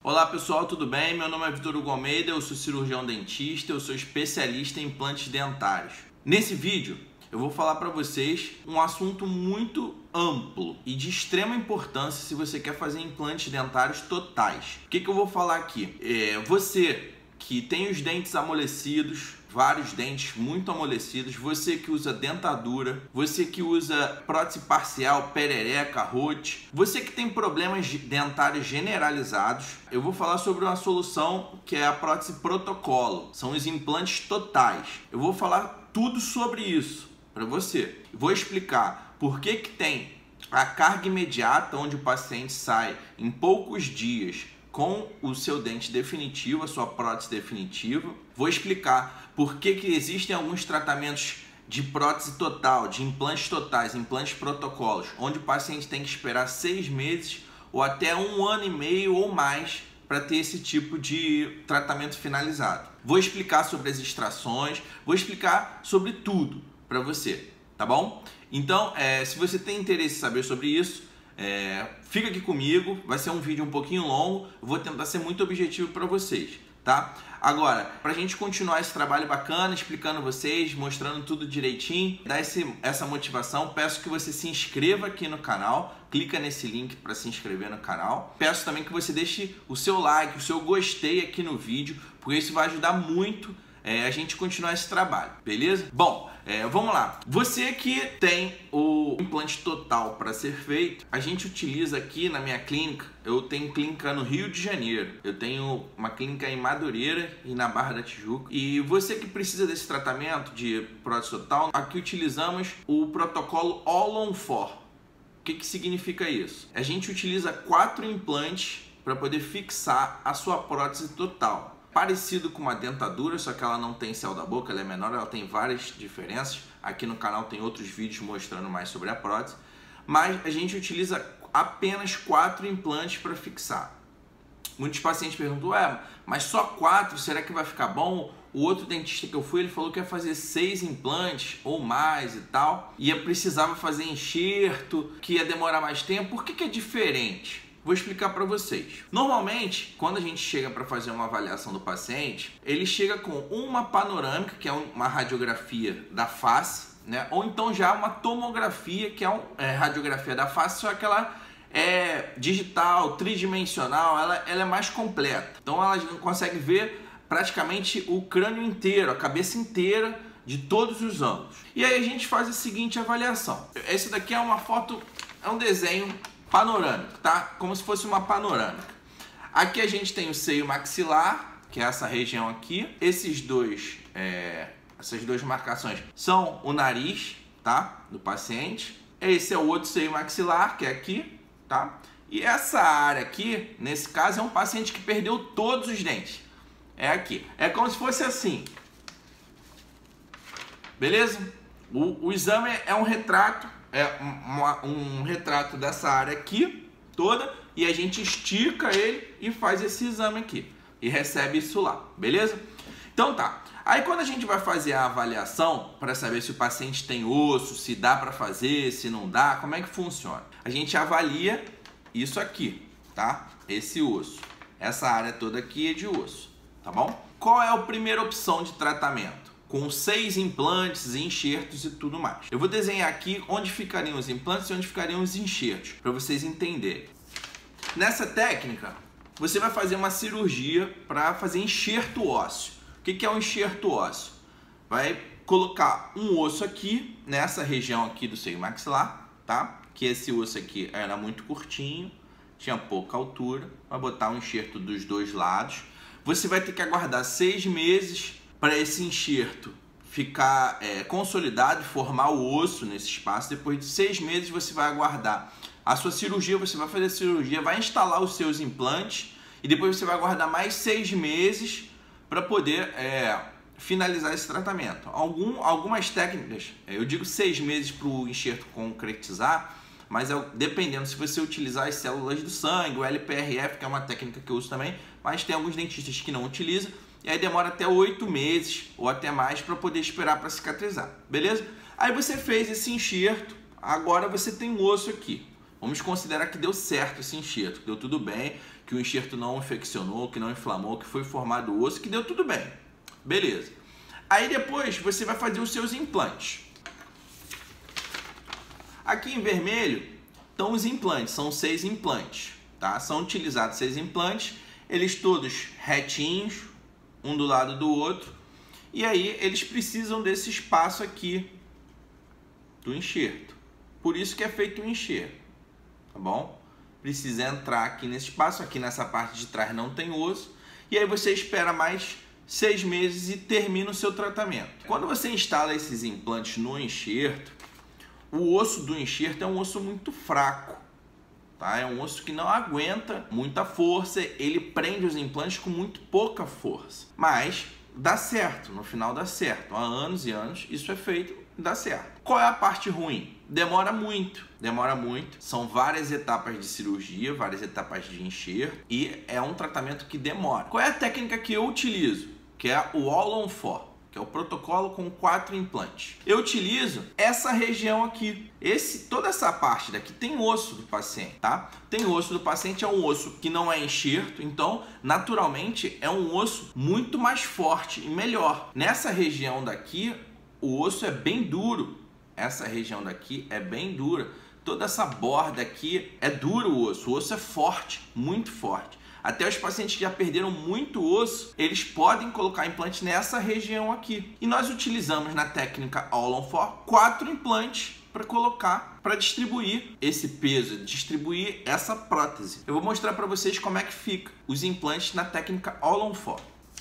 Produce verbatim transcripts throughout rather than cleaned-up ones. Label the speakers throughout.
Speaker 1: Olá pessoal, tudo bem? Meu nome é Vitor Hugo Almeida, eu sou cirurgião dentista, eu sou especialista em implantes dentários. Nesse vídeo eu vou falar para vocês um assunto muito amplo e de extrema importância se você quer fazer implantes dentários totais. O que, que eu vou falar aqui? É, você que tem os dentes amolecidos, vários dentes muito amolecidos, você que usa dentadura, você que usa prótese parcial, perereca, rote, você que tem problemas dentários generalizados, eu vou falar sobre uma solução que é a prótese protocolo, são os implantes totais. Eu vou falar tudo sobre isso para você. Vou explicar por que que tem a carga imediata, onde o paciente sai em poucos dias com o seu dente definitivo, a sua prótese definitiva. Vou explicar por que que existem alguns tratamentos de prótese total, de implantes totais, implantes protocolos, onde o paciente tem que esperar seis meses ou até um ano e meio ou mais para ter esse tipo de tratamento finalizado. Vou explicar sobre as extrações, vou explicar sobre tudo para você, tá bom? Então, é, se você tem interesse em saber sobre isso, É, fica aqui comigo, vai ser um vídeo um pouquinho longo, eu vou tentar ser muito objetivo para vocês, tá? Agora, para a gente continuar esse trabalho bacana, explicando vocês, mostrando tudo direitinho, dar esse, essa motivação, peço que você se inscreva aqui no canal, clica nesse link para se inscrever no canal. Peço também que você deixe o seu like, o seu gostei aqui no vídeo, porque isso vai ajudar muito É, a gente continuar esse trabalho, beleza? Bom, é, vamos lá. Você que tem o implante total para ser feito, a gente utiliza aqui na minha clínica, eu tenho clínica no Rio de Janeiro, eu tenho uma clínica em Madureira e na Barra da Tijuca. E você que precisa desse tratamento de prótese total, aqui utilizamos o protocolo All on four. O que que significa isso? A gente utiliza quatro implantes para poder fixar a sua prótese total. Parecido com uma dentadura, só que ela não tem céu da boca, ela é menor, ela tem várias diferenças. Aqui no canal tem outros vídeos mostrando mais sobre a prótese. Mas a gente utiliza apenas quatro implantes para fixar. Muitos pacientes perguntam, ué, mas só quatro, será que vai ficar bom? O outro dentista que eu fui, ele falou que ia fazer seis implantes ou mais e tal. Ia precisava fazer enxerto, que ia demorar mais tempo. Por que que é diferente? Vou explicar para vocês. Normalmente, quando a gente chega para fazer uma avaliação do paciente, ele chega com uma panorâmica, que é uma radiografia da face, né? Ou então já uma tomografia, que é uma é, radiografia da face, só que ela é digital, tridimensional, ela, ela é mais completa. Então ela consegue ver praticamente o crânio inteiro, a cabeça inteira, de todos os ângulos. E aí a gente faz a seguinte avaliação. Esse daqui é uma foto, é um desenho panorâmico, tá? Como se fosse uma panorâmica. Aqui a gente tem o seio maxilar, que é essa região aqui. Esses dois, é, essas duas marcações são o nariz, tá? Do paciente. Esse é o outro seio maxilar, que é aqui, tá? E essa área aqui, nesse caso, é um paciente que perdeu todos os dentes. É aqui. É como se fosse assim. Beleza? O, o exame é um retrato. É uma, um retrato dessa área aqui toda e a gente estica ele e faz esse exame aqui e recebe isso lá, beleza? Então tá, aí quando a gente vai fazer a avaliação para saber se o paciente tem osso, se dá para fazer, se não dá, como é que funciona? A gente avalia isso aqui, tá? Esse osso, essa área toda aqui é de osso, tá bom? Qual é a primeira opção de tratamento? Com seis implantes, enxertos e tudo mais. Eu vou desenhar aqui onde ficariam os implantes e onde ficariam os enxertos, para vocês entenderem. Nessa técnica, você vai fazer uma cirurgia para fazer enxerto ósseo. O que é um enxerto ósseo? Vai colocar um osso aqui, nessa região aqui do seio maxilar, tá? Que esse osso aqui era muito curtinho, tinha pouca altura. Vai botar um enxerto dos dois lados. Você vai ter que aguardar seis meses para esse enxerto ficar é, consolidado e formar o osso nesse espaço. Depois de seis meses você vai aguardar a sua cirurgia, você vai fazer a cirurgia, vai instalar os seus implantes e depois você vai aguardar mais seis meses para poder é, finalizar esse tratamento. Algum, algumas técnicas, eu digo seis meses para o enxerto concretizar, mas é, dependendo se você utilizar as células do sangue, o L P R F, que é uma técnica que eu uso também, mas tem alguns dentistas que não utilizam. E aí demora até oito meses ou até mais para poder esperar para cicatrizar, beleza? Aí você fez esse enxerto, agora você tem um osso aqui. Vamos considerar que deu certo esse enxerto, que deu tudo bem, que o enxerto não infeccionou, que não inflamou, que foi formado o osso, que deu tudo bem. Beleza. Aí depois você vai fazer os seus implantes. Aqui em vermelho estão os implantes, são seis implantes, tá? São utilizados seis implantes, eles todos retinhos, um do lado do outro, e aí eles precisam desse espaço aqui do enxerto. Por isso que é feito o enxerto, tá bom? Precisa entrar aqui nesse espaço, aqui nessa parte de trás não tem osso, e aí você espera mais seis meses e termina o seu tratamento. Quando você instala esses implantes no enxerto, o osso do enxerto é um osso muito fraco, tá? É um osso que não aguenta muita força, ele prende os implantes com muito pouca força. Mas dá certo, no final dá certo. Há anos e anos isso é feito, dá certo. Qual é a parte ruim? Demora muito, demora muito. São várias etapas de cirurgia, várias etapas de enxerto e é um tratamento que demora. Qual é a técnica que eu utilizo? Que é o All on four. Que é o protocolo com quatro implantes. Eu utilizo essa região aqui. Esse, toda essa parte daqui tem osso do paciente, tá? Tem osso do paciente, é um osso que não é enxerto, então, naturalmente, é um osso muito mais forte e melhor. Nessa região daqui, o osso é bem duro. Essa região daqui é bem dura. Toda essa borda aqui é duro o osso. O osso é forte, muito forte. Até os pacientes que já perderam muito osso, eles podem colocar implante nessa região aqui. E nós utilizamos na técnica All on four quatro implantes para colocar, para distribuir esse peso, distribuir essa prótese. Eu vou mostrar para vocês como é que fica os implantes na técnica All on four.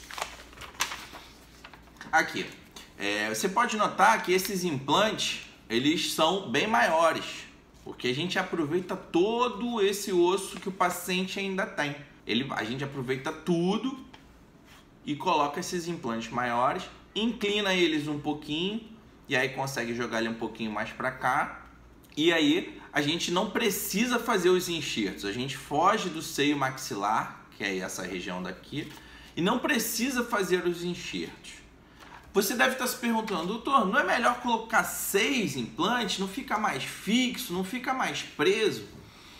Speaker 1: Aqui, é, você pode notar que esses implantes, eles são bem maiores, porque a gente aproveita todo esse osso que o paciente ainda tem. Ele, a gente aproveita tudo e coloca esses implantes maiores, inclina eles um pouquinho e aí consegue jogar ele um pouquinho mais para cá. E aí a gente não precisa fazer os enxertos, a gente foge do seio maxilar, que é essa região daqui, e não precisa fazer os enxertos. Você deve estar se perguntando, doutor, não é melhor colocar seis implantes? Não fica mais fixo, não fica mais preso?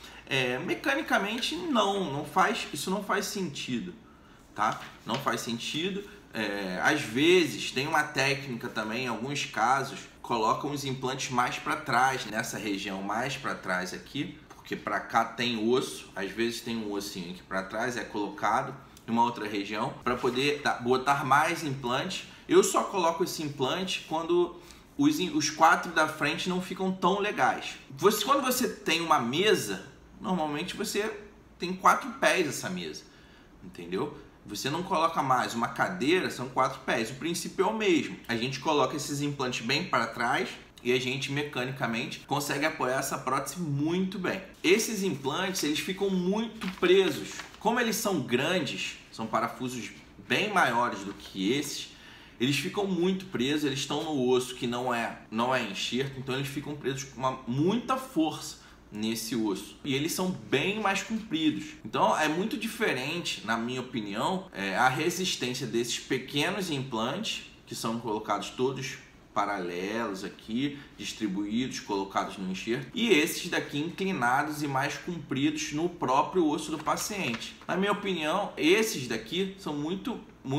Speaker 1: É, mecanicamente não, não faz, isso não faz sentido, tá? Não faz sentido. É, às vezes tem uma técnica também, em alguns casos, colocam os implantes mais para trás, nessa região mais para trás aqui, porque para cá tem osso, às vezes tem um ossinho aqui para trás, é colocado em uma outra região, para poder botar mais implantes. Eu só coloco esse implante quando os, os quatro da frente não ficam tão legais. Você, quando você tem uma mesa, normalmente você tem quatro pés essa mesa, entendeu? Você não coloca mais uma cadeira, são quatro pés. O princípio é o mesmo. A gente coloca esses implantes bem para trás e a gente mecanicamente consegue apoiar essa prótese muito bem. Esses implantes, eles ficam muito presos. Como eles são grandes, são parafusos bem maiores do que esses, eles ficam muito presos, eles estão no osso que não é, não é enxerto, então eles ficam presos com uma, muita força nesse osso. E eles são bem mais compridos. Então é muito diferente, na minha opinião, é, a resistência desses pequenos implantes, que são colocados todos paralelos aqui, distribuídos, colocados no enxerto, e esses daqui inclinados e mais compridos no próprio osso do paciente. Na minha opinião, esses daqui são muito,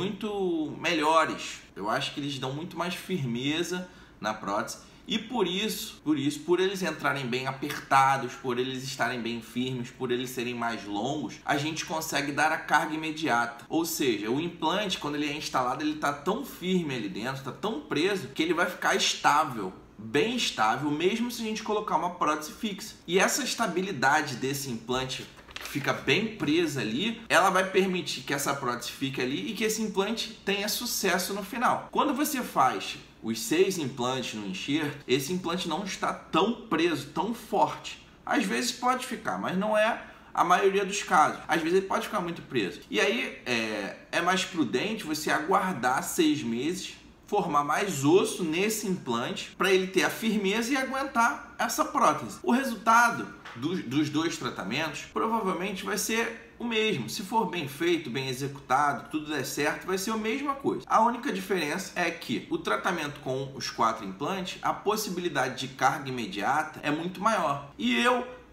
Speaker 1: muito melhores. Eu acho que eles dão muito mais firmeza na prótese. E por isso, por isso, por eles entrarem bem apertados, por eles estarem bem firmes, por eles serem mais longos, a gente consegue dar a carga imediata. Ou seja, o implante, quando ele é instalado, ele está tão firme ali dentro, está tão preso, que ele vai ficar estável, bem estável, mesmo se a gente colocar uma prótese fixa. E essa estabilidade desse implante que fica bem presa ali, ela vai permitir que essa prótese fique ali e que esse implante tenha sucesso no final. Quando você faz os seis implantes no enxerto, esse implante não está tão preso, tão forte. Às vezes pode ficar, mas não é a maioria dos casos. Às vezes ele pode ficar muito preso. E aí é, é mais prudente você aguardar seis meses, formar mais osso nesse implante, para ele ter a firmeza e aguentar essa prótese. O resultado dos, dos dois tratamentos provavelmente vai ser o mesmo. Se for bem feito, bem executado, tudo der certo, vai ser a mesma coisa. A única diferença é que o tratamento com os quatro implantes, a possibilidade de carga imediata é muito maior. E eu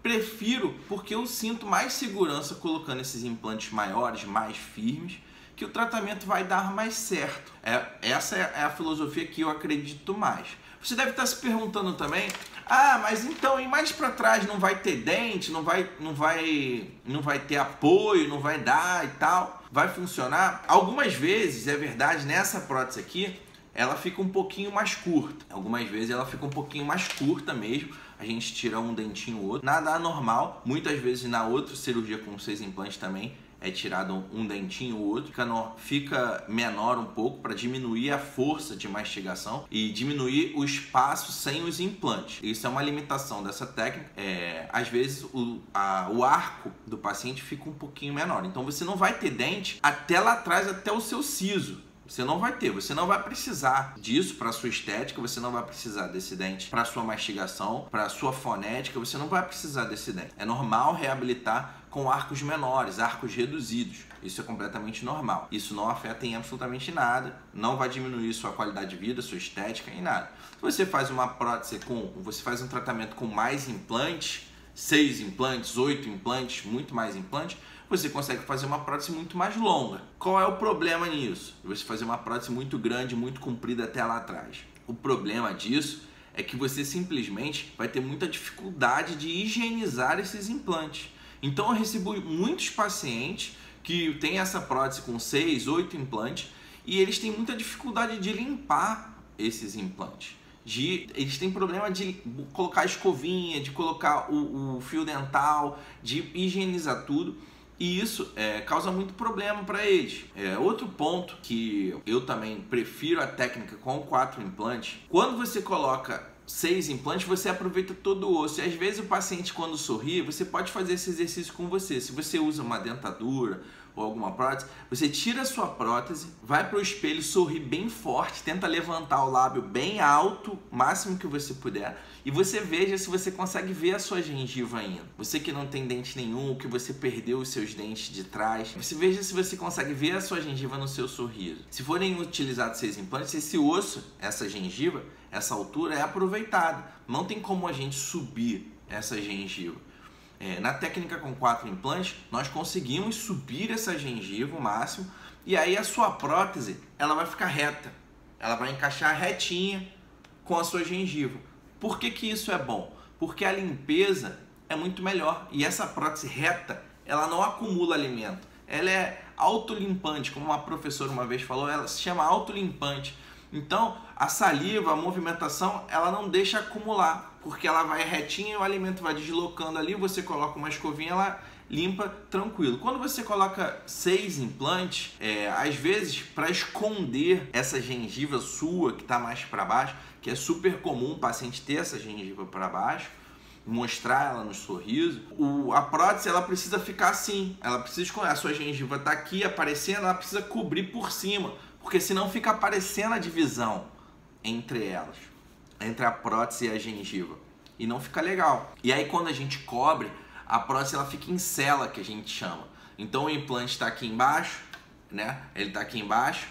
Speaker 1: prefiro porque eu sinto mais segurança colocando esses implantes maiores, mais firmes, que o tratamento vai dar mais certo. É, essa é a filosofia que eu acredito mais. Você deve estar se perguntando também, ah, mas então, e mais para trás não vai ter dente, não vai, não vai, não vai ter apoio, não vai dar e tal, vai funcionar? Algumas vezes, é verdade, nessa prótese aqui, ela fica um pouquinho mais curta. Algumas vezes ela fica um pouquinho mais curta mesmo. A gente tira um dentinho ou outro. Nada anormal. Muitas vezes na outra cirurgia com seis implantes também é tirado um dentinho ou outro. Fica, no, fica menor um pouco para diminuir a força de mastigação e diminuir o espaço sem os implantes. Isso é uma limitação dessa técnica. É, às vezes o, a, o arco do paciente fica um pouquinho menor. Então você não vai ter dente até lá atrás, até o seu siso. Você não vai ter, você não vai precisar disso para sua estética, você não vai precisar desse dente para sua mastigação, para sua fonética, você não vai precisar desse dente. É normal reabilitar com arcos menores, arcos reduzidos. Isso é completamente normal. Isso não afeta em absolutamente nada, não vai diminuir sua qualidade de vida, sua estética em nada. Se você faz uma prótese com, você faz um tratamento com mais implantes, seis implantes, oito implantes, muito mais implantes, você consegue fazer uma prótese muito mais longa. Qual é o problema nisso? Você fazer uma prótese muito grande, muito comprida até lá atrás. O problema disso é que você simplesmente vai ter muita dificuldade de higienizar esses implantes. Então eu recebo muitos pacientes que têm essa prótese com seis, oito implantes e eles têm muita dificuldade de limpar esses implantes. De, eles têm problema de colocar a escovinha, de colocar o, o fio dental, de higienizar tudo. E isso é, causa muito problema para eles. É, outro ponto que eu também prefiro a técnica com quatro implantes. Quando você coloca seis implantes, você aproveita todo o osso. E às vezes o paciente, quando sorri, você pode fazer esse exercício com você. Se você usa uma dentadura ou alguma prótese, você tira a sua prótese, vai para o espelho, sorri bem forte, tenta levantar o lábio bem alto, o máximo que você puder, e você veja se você consegue ver a sua gengiva ainda. Você que não tem dente nenhum, ou que você perdeu os seus dentes de trás, você veja se você consegue ver a sua gengiva no seu sorriso. Se forem utilizados seis implantes, esse osso, essa gengiva, essa altura é aproveitada. Não tem como a gente subir essa gengiva. É, na técnica com quatro implantes, nós conseguimos subir essa gengiva o máximo e aí a sua prótese ela vai ficar reta, ela vai encaixar retinha com a sua gengiva. Por que que isso é bom? Porque a limpeza é muito melhor e essa prótese reta, ela não acumula alimento, ela é autolimpante, como uma professora uma vez falou, ela se chama autolimpante. Então, a saliva, a movimentação, ela não deixa acumular, porque ela vai retinha e o alimento vai deslocando ali, você coloca uma escovinha, ela limpa tranquilo. Quando você coloca seis implantes, é, às vezes, para esconder essa gengiva sua que está mais para baixo, que é super comum o paciente ter essa gengiva para baixo, mostrar ela no sorriso, o, a prótese ela precisa ficar assim, ela precisa esconder, a sua gengiva está aqui aparecendo, ela precisa cobrir por cima, porque senão fica aparecendo a divisão entre elas, entre a prótese e a gengiva, e não fica legal. E aí quando a gente cobre, a prótese ela fica em cela, que a gente chama. Então o implante está aqui embaixo, né? Ele está aqui embaixo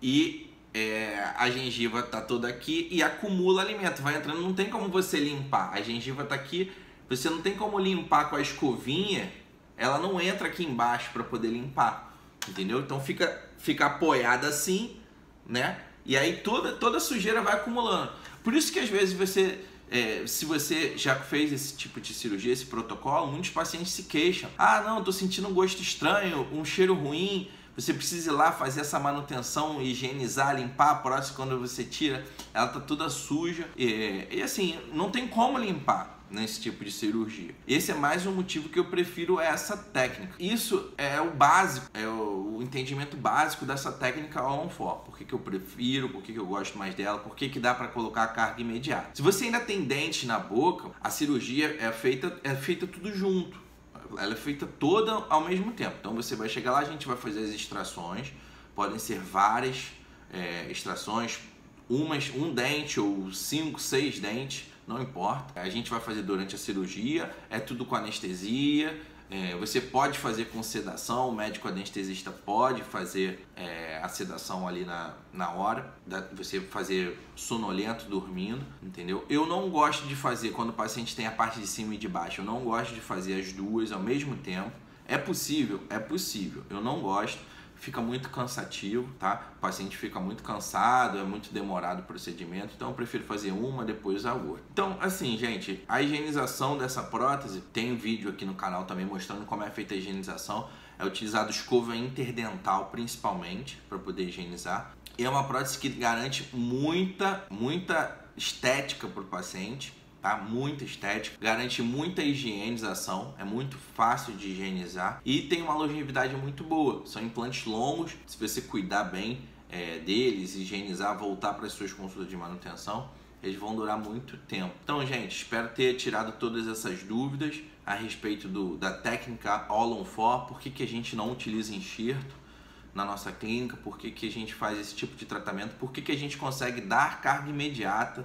Speaker 1: e é, a gengiva está toda aqui e acumula alimento, vai entrando, não tem como você limpar. A gengiva está aqui, você não tem como limpar com a escovinha, ela não entra aqui embaixo para poder limpar, entendeu? Então fica, fica apoiada assim, né? E aí toda, toda a sujeira vai acumulando. Por isso que às vezes você, é, se você já fez esse tipo de cirurgia, esse protocolo, muitos pacientes se queixam. Ah, não, estou sentindo um gosto estranho, um cheiro ruim. Você precisa ir lá fazer essa manutenção, higienizar, limpar a prótese quando você tira. Ela está toda suja. E, e assim, não tem como limpar nesse tipo de cirurgia. Esse é mais um motivo que eu prefiro essa técnica. Isso é o básico, é o, o entendimento básico dessa técnica all on four. Por que que eu prefiro, por que que eu gosto mais dela, por que que dá para colocar a carga imediata. Se você ainda tem dente na boca, a cirurgia é feita, é feita tudo junto. Ela é feita toda ao mesmo tempo. Então você vai chegar lá, a gente vai fazer as extrações, podem ser várias é, extrações, umas, um dente ou cinco, seis dentes, não importa. A gente vai fazer durante a cirurgia, é tudo com anestesia, É, você pode fazer com sedação, o médico anestesista pode fazer é, a sedação ali na, na hora, da, você fazer sonolento dormindo, entendeu? Eu não gosto de fazer quando o paciente tem a parte de cima e de baixo, eu não gosto de fazer as duas ao mesmo tempo. É possível? É possível, eu não gosto. Fica muito cansativo, tá? O paciente fica muito cansado, é muito demorado o procedimento, então eu prefiro fazer uma, depois a outra. Então, assim, gente, a higienização dessa prótese, tem um vídeo aqui no canal também mostrando como é feita a higienização. É utilizado escova interdental, principalmente, para poder higienizar. E é uma prótese que garante muita, muita estética para o paciente. Tá? Muita estética, garante muita higienização, é muito fácil de higienizar e tem uma longevidade muito boa. São implantes longos, se você cuidar bem é, deles, higienizar, voltar para as suas consultas de manutenção, eles vão durar muito tempo. Então, gente, espero ter tirado todas essas dúvidas a respeito do, da técnica All-on-Four, por que, que a gente não utiliza enxerto na nossa clínica, por que, que a gente faz esse tipo de tratamento, por que, que a gente consegue dar carga imediata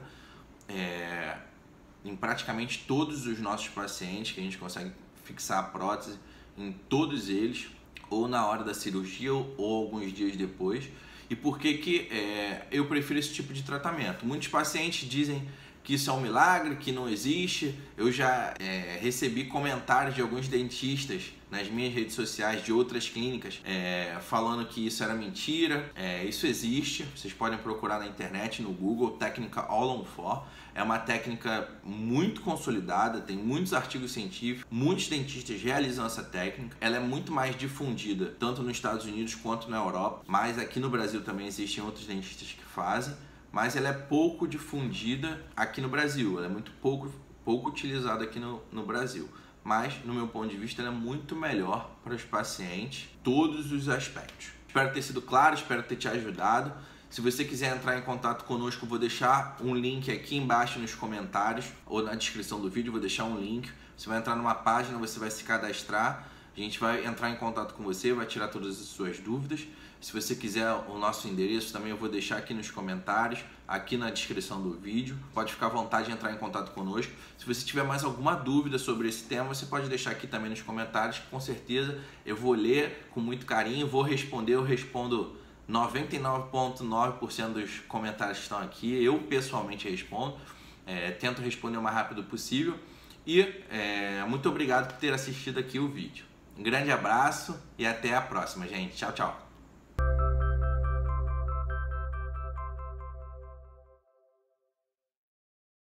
Speaker 1: é, em praticamente todos os nossos pacientes, que a gente consegue fixar a prótese em todos eles, ou na hora da cirurgia ou, ou alguns dias depois. E por que que é, eu prefiro esse tipo de tratamento? Muitos pacientes dizem que isso é um milagre, que não existe. Eu já é, recebi comentários de alguns dentistas nas minhas redes sociais de outras clínicas é, falando que isso era mentira. É, isso existe, vocês podem procurar na internet, no Google, técnica All-on-Four. É uma técnica muito consolidada, tem muitos artigos científicos, muitos dentistas realizam essa técnica. Ela é muito mais difundida, tanto nos Estados Unidos quanto na Europa, mas aqui no Brasil também existem outros dentistas que fazem. Mas ela é pouco difundida aqui no Brasil, ela é muito pouco, pouco utilizada aqui no, no Brasil. Mas, no meu ponto de vista, ela é muito melhor para os pacientes, todos os aspectos. Espero ter sido claro, espero ter te ajudado. Se você quiser entrar em contato conosco, eu vou deixar um link aqui embaixo nos comentários ou na descrição do vídeo, vou deixar um link. Você vai entrar numa página, você vai se cadastrar, a gente vai entrar em contato com você, vai tirar todas as suas dúvidas. Se você quiser o nosso endereço, também eu vou deixar aqui nos comentários, aqui na descrição do vídeo. Pode ficar à vontade de entrar em contato conosco. Se você tiver mais alguma dúvida sobre esse tema, você pode deixar aqui também nos comentários, que com certeza eu vou ler com muito carinho, vou responder, eu respondo noventa e nove vírgula nove por cento dos comentários que estão aqui, eu pessoalmente respondo, é, tento responder o mais rápido possível. E é, muito obrigado por ter assistido aqui o vídeo. Um grande abraço e até a próxima, gente. Tchau, tchau.